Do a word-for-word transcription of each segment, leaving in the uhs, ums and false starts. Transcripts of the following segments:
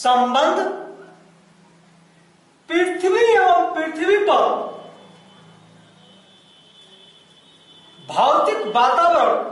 संबंध पृथ्वी एवं पृथ्वी पर भौतिक वातावरण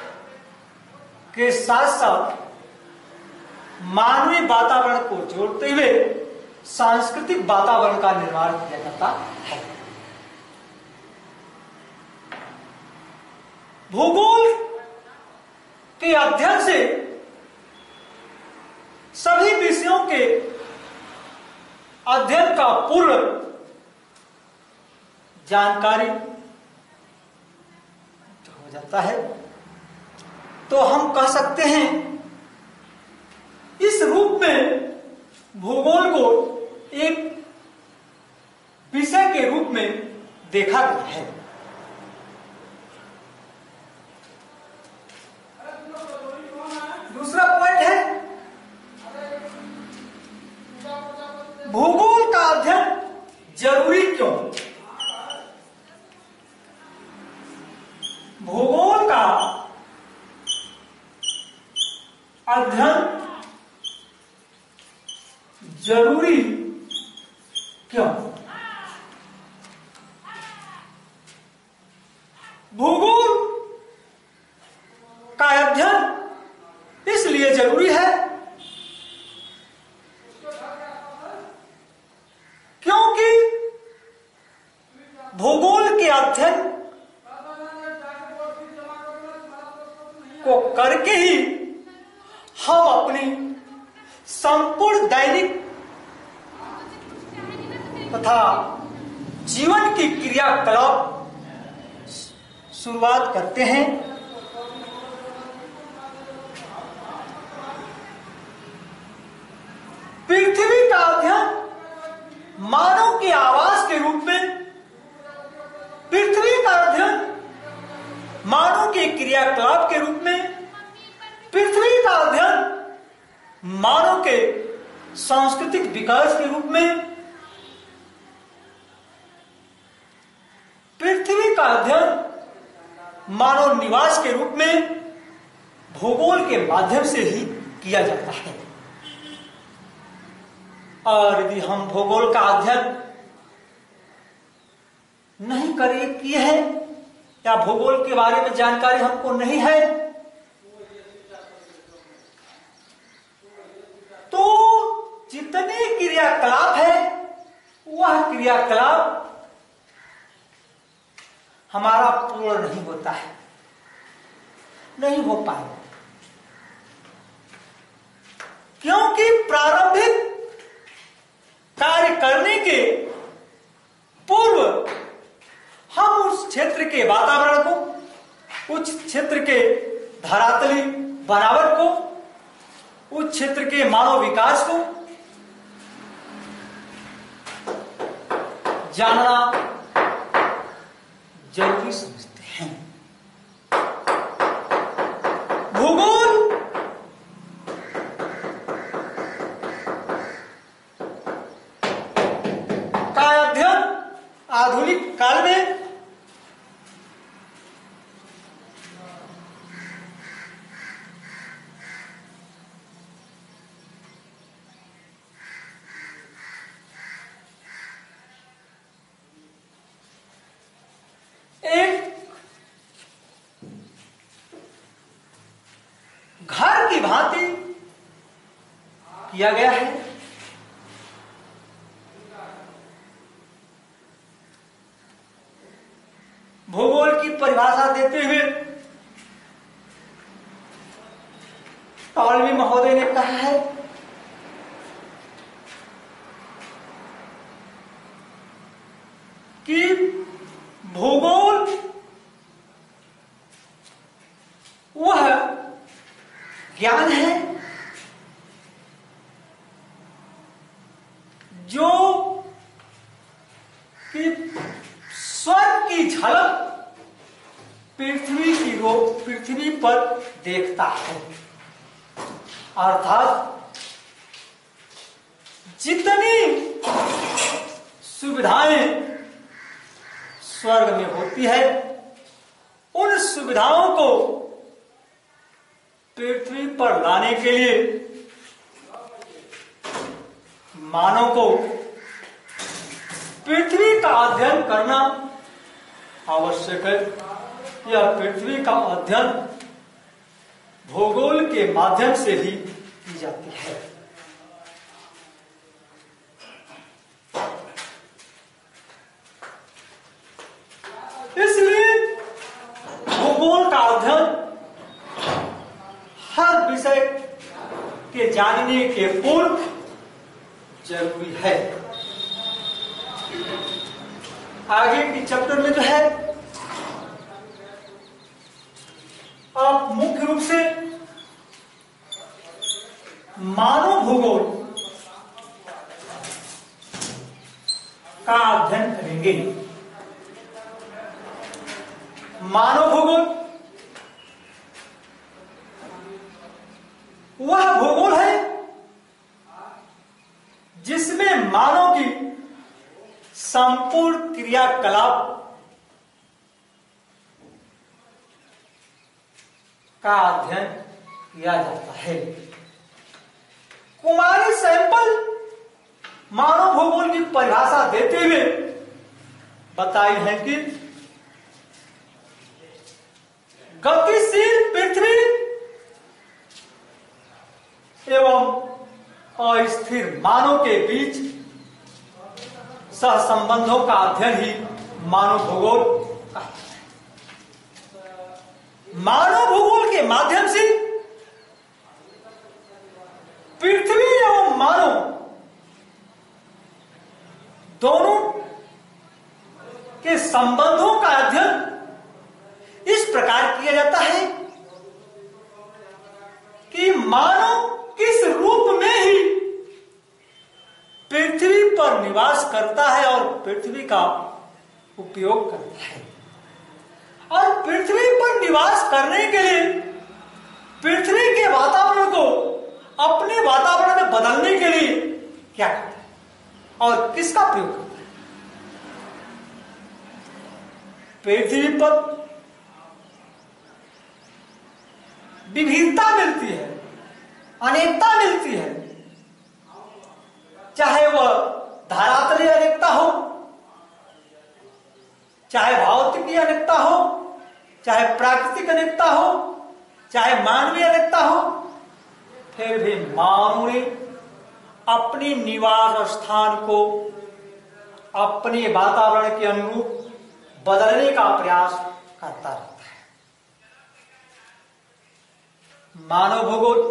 के साथ साथ मानवीय वातावरण को जोड़ते हुए सांस्कृतिक वातावरण का निर्माण किया जाता है। भूगोल के अध्ययन से सभी विषयों के अध्ययन का पूर्ण जानकारी हो जाता है। तो हम कह सकते हैं इस रूप में भूगोल को एक विषय के रूप में देखा गया है। दूसरा पॉइंट है भूगोल का अध्ययन जरूरी क्यों? भूगोल का अध्ययन जरूरी क्यों? भूगोल का अध्ययन इसलिए जरूरी है क्योंकि भूगोल के अध्ययन को करके ही हम अपनी संपूर्ण दैनिक तथा जीवन की क्रियाकलाप शुरुआत करते हैं। पृथ्वी का अध्ययन मानव के आवास के रूप में, पृथ्वी का अध्ययन मानव के क्रियाकलाप के रूप में, पृथ्वी का अध्ययन मानव के सांस्कृतिक विकास के रूप में, पृथ्वी का अध्ययन मानव निवास के रूप में भूगोल के माध्यम से ही किया जाता है। और यदि हम भूगोल का अध्ययन नहीं करें किए हैं या भूगोल के बारे में जानकारी हमको नहीं है तो जितने क्रियाकलाप है वह क्रियाकलाप हमारा पूर्ण नहीं होता है, नहीं हो पाएगा। क्योंकि प्रारंभिक कार्य करने के पूर्व हम उस क्षेत्र के वातावरण को, उस क्षेत्र के धरातली बनावट को, उस क्षेत्र के मानव विकास को जानना जरूरी समझते हैं। भूगोल का अध्ययन आधुनिक काल में भांति किया गया है। भूगोल की परिभाषा देते हुए टॉलमी महोदय ने कहा है कि भूगोल वह ज्ञान है जो कि स्वर्ग की झलक पृथ्वी की रो पृथ्वी पर देखता है। अर्थात जितनी सुविधाएं स्वर्ग में होती है उन सुविधाओं को पृथ्वी पर लाने के लिए मानव को पृथ्वी का अध्ययन करना आवश्यक है। यह पृथ्वी का अध्ययन भूगोल के माध्यम से ही की जाती है। इसलिए भूगोल का अध्ययन हर विषय के जानने के पूर्व जरूरी है। आगे की चैप्टर में जो है आप मुख्य रूप से मानव भूगोल का अध्ययन करेंगे। मानव भूगोल वह भूगोल है जिसमें मानव की संपूर्ण क्रियाकलाप का अध्ययन किया जाता है। कुमारी सैंपल मानव भूगोल की परिभाषा देते हुए बताई है कि गतिशील पृथ्वी एवं अस्थिर मानव के बीच सहसंबंधों का अध्ययन ही मानव भूगोल का है। मानव भूगोल के माध्यम से पृथ्वी एवं मानव दोनों के संबंधों का अध्ययन इस प्रकार किया जाता है कि मानव किस रूप में ही पृथ्वी पर निवास करता है और पृथ्वी का उपयोग करता है, और पृथ्वी पर निवास करने के लिए पृथ्वी के वातावरण को अपने वातावरण में बदलने के लिए क्या करता है और किसका प्रयोग करता है। पृथ्वी पर विविधता मिलती है, अनेकता मिलती है, चाहे वह धारातलीय अनेकता हो, चाहे भौतिकी अनेकता हो, चाहे प्राकृतिक अनेकता हो, चाहे मानवीय अनेकता हो, फिर भी मानव ने अपने निवास स्थान को अपने वातावरण के अनुरूप बदलने का प्रयास करता रहता है। मानव भूगोल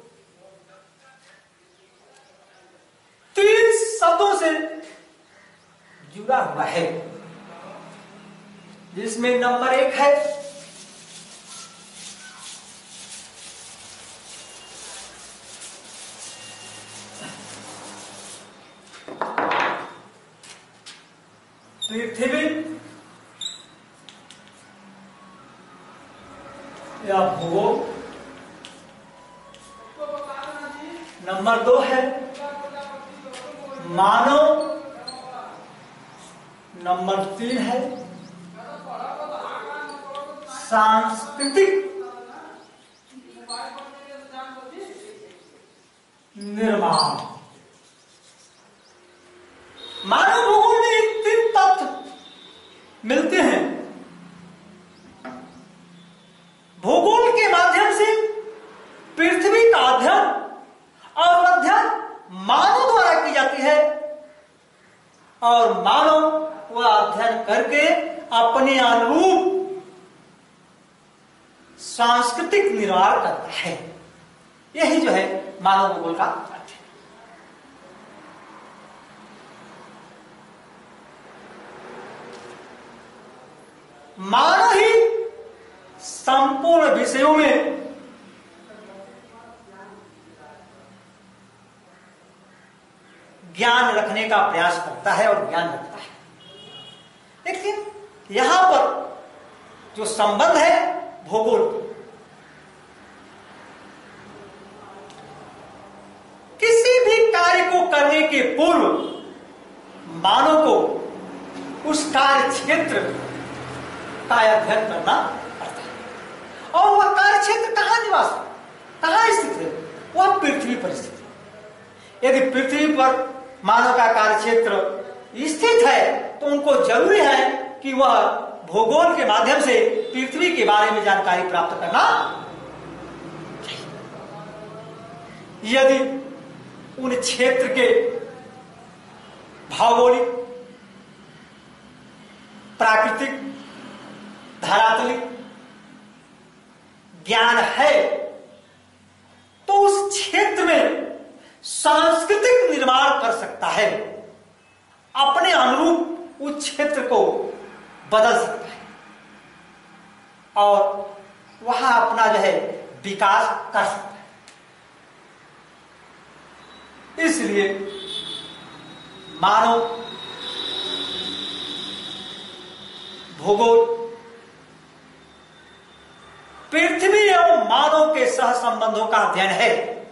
तीन शब्दों से जुड़ा हुआ है, जिसमें नंबर एक है पृथ्वी या भूगोल, नंबर दो है मानव, नंबर तीन है सांस्कृतिक निर्माण। मानव भूगोल में तीन तत्व मिलते हैं। भूगोल के माध्यम से पृथ्वी का अध्ययन और अध्ययन मानव द्वारा की जाती है, और मानव वह अध्ययन करके अपने अनुरूप सांस्कृतिक निर्माण करता है। यही जो है मानव भूगोल का अध्ययन। मानव ही संपूर्ण विषयों में ज्ञान रखने का प्रयास करता है और ज्ञान रखता है। लेकिन यहां पर जो संबंध है भूगोल, किसी भी कार्य को करने के पूर्व मानव को उस कार्य क्षेत्र का अध्ययन करना पड़ता है। और वह कार्य क्षेत्र कहां निवास कहां स्थित है? वह पृथ्वी पर स्थित है। यदि पृथ्वी पर मानव का कार्य क्षेत्र स्थित है तो उनको जरूरी है कि वह भूगोल के माध्यम से पृथ्वी के बारे में जानकारी प्राप्त करना चाहिए। यदि उन क्षेत्र के भौगोलिक, प्राकृतिक, धरातलिक ज्ञान है तो उस क्षेत्र में सांस्कृतिक निर्माण कर सकता है, अपने अनुरूप उस क्षेत्र को बदल सकता है और वहां अपना जो है विकास कर सकता है। इसलिए मानव भूगोल पृथ्वी एवं मानव के सह संबंधों का अध्ययन है।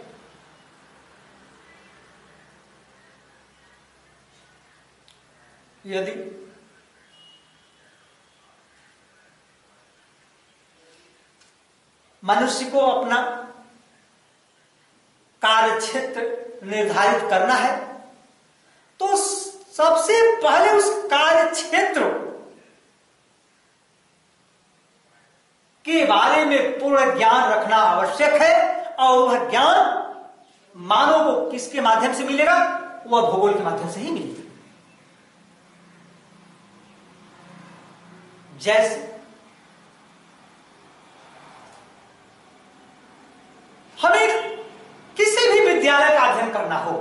यदि मनुष्य को अपना कार्य क्षेत्र निर्धारित करना है तो सबसे पहले उस कार्य क्षेत्र के बारे में पूर्ण ज्ञान रखना आवश्यक है और वह ज्ञान मानव को किसके माध्यम से मिलेगा? वह भूगोल के माध्यम से ही मिलेगा। जैसे हमें किसी भी विद्यालय का अध्ययन करना हो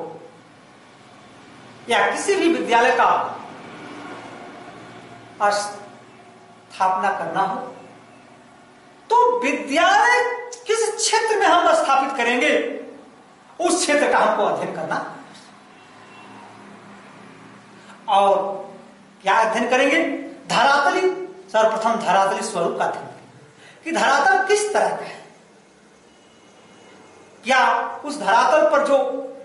या किसी भी विद्यालय का स्थापना करना हो तो विद्यालय किस क्षेत्र में हम स्थापित करेंगे उस क्षेत्र का हमको अध्ययन करना और क्या अध्ययन करेंगे? धरातली, सर्वप्रथम धरातली स्वरूप का अध्ययन करेंगे कि धरातल किस तरह का है। क्या उस धरातल पर जो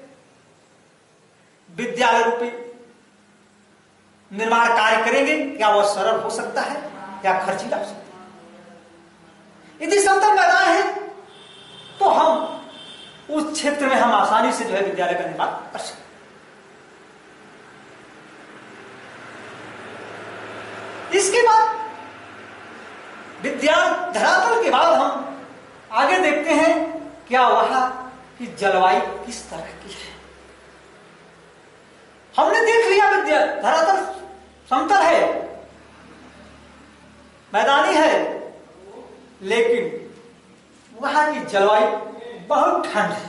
विद्यालय रूपी निर्माण कार्य करेंगे क्या वह सरल हो सकता है या खर्चीला हो सकता है? यदि समतल मैदान है तो हम उस क्षेत्र में हम आसानी से जो है विद्यालय का निर्माण कर सकते हैं। इसके बाद विद्यालय धरातल के बाद हम आगे देखते हैं क्या वहां की जलवायु किस तरह की है। हमने देख लिया विद्या धरातल समतल है, मैदानी है, लेकिन वहां की जलवायु बहुत ठंड है।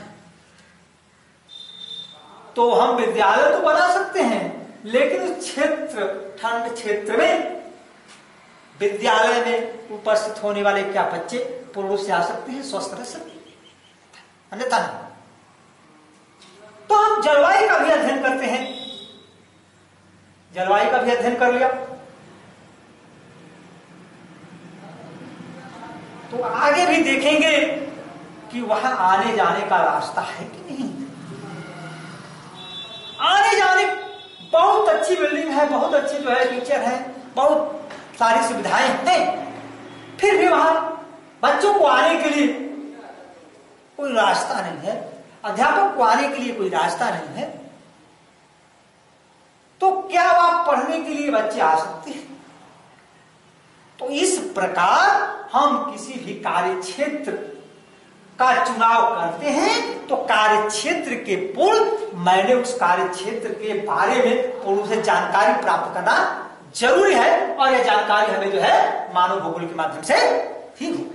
तो हम विद्यालय तो बना सकते हैं लेकिन उस क्षेत्र ठंड क्षेत्र में विद्यालय में उपस्थित होने वाले क्या बच्चे पूर्ण रूप से आ सकते हैं, स्वस्थ रह सकते हैं? अन्यथा नहीं। तो हम जलवायु का भी अध्ययन करते हैं। जलवायु का भी अध्ययन कर लिया तो आगे भी देखेंगे कि वहां आने जाने का रास्ता है कि नहीं। आने जाने बहुत अच्छी बिल्डिंग है, बहुत अच्छी जो है टीचर है, बहुत सारी सुविधाएं हैं, फिर भी वहां बच्चों को आने के लिए कोई रास्ता नहीं है, अध्यापक को आने के लिए कोई रास्ता नहीं है। तो क्या वहां पढ़ने के लिए बच्चे आ सकते हैं? तो इस प्रकार हम किसी भी कार्य क्षेत्र का चुनाव करते हैं तो कार्य क्षेत्र के पूर्व मैंने उस कार्य क्षेत्र के बारे में पूर्व से जानकारी प्राप्त करना जरूरी है और यह जानकारी हमें जो है मानव भूगोल के माध्यम से ही हो।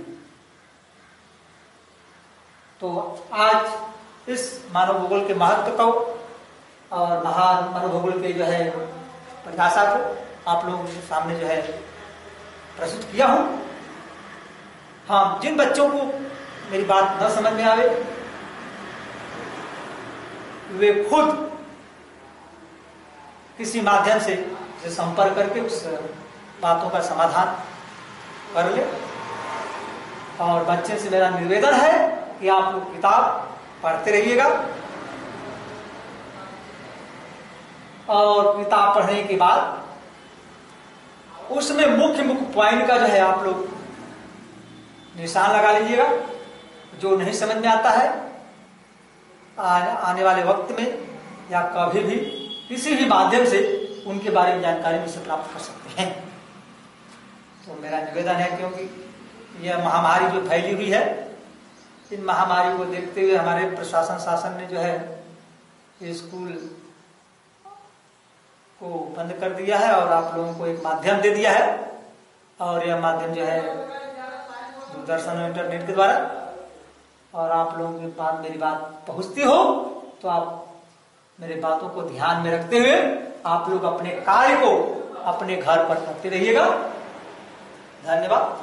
तो आज इस मानव भूगोल के महत्व को और महान मानव भूगोल के जो है परिभाषा को आप लोगों के सामने जो है प्रस्तुत किया हूं। हाँ, जिन बच्चों को मेरी बात न समझ में आवे वे खुद किसी माध्यम से संपर्क करके उस बातों का समाधान कर ले। और बच्चे से मेरा निवेदन है कि आप लोग किताब पढ़ते रहिएगा और किताब पढ़ने के बाद उसमें मुख्य मुख्य पॉइंट का जो है आप लोग निशान लगा लीजिएगा। जो नहीं समझ में आता है आ, आने वाले वक्त में या कभी भी किसी भी माध्यम से उनके बारे में जानकारी मुझसे प्राप्त कर सकते हैं। तो मेरा निवेदन है, क्योंकि यह महामारी जो फैली हुई है, इन महामारी को देखते हुए हमारे प्रशासन शासन ने जो है स्कूल को बंद कर दिया है और आप लोगों को एक माध्यम दे दिया है, और यह माध्यम जो है दूरदर्शन और इंटरनेट के द्वारा, और आप लोगों के पास मेरी बात पहुंचती हो तो आप मेरे बातों को ध्यान में रखते हुए आप लोग अपने कार्य को अपने घर पर करते रहिएगा। धन्यवाद।